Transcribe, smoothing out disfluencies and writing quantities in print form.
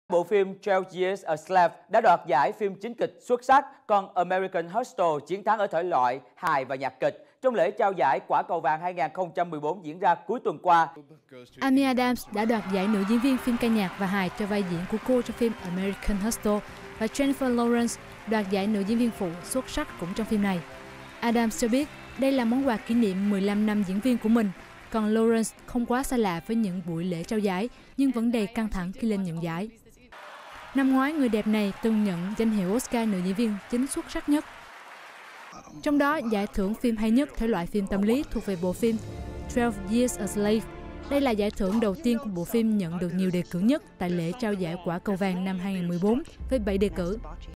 Bộ phim 12 Years a Slave đã đoạt giải phim chính kịch xuất sắc, còn American Hustle chiến thắng ở thể loại hài và nhạc kịch trong lễ trao giải Quả Cầu Vàng 2014 diễn ra cuối tuần qua. Amy Adams đã đoạt giải nữ diễn viên phim ca nhạc và hài cho vai diễn của cô trong phim American Hustle, và Jennifer Lawrence đoạt giải nữ diễn viên phụ xuất sắc cũng trong phim này. Adams cho biết đây là món quà kỷ niệm 15 năm diễn viên của mình, còn Lawrence không quá xa lạ với những buổi lễ trao giải nhưng vẫn đầy căng thẳng khi lên nhận giải. Năm ngoái, người đẹp này từng nhận danh hiệu Oscar nữ diễn viên chính xuất sắc nhất. Trong đó, giải thưởng phim hay nhất thể loại phim tâm lý thuộc về bộ phim 12 Years a Slave. Đây là giải thưởng đầu tiên của bộ phim nhận được nhiều đề cử nhất tại lễ trao giải Quả Cầu Vàng năm 2014 với 7 đề cử.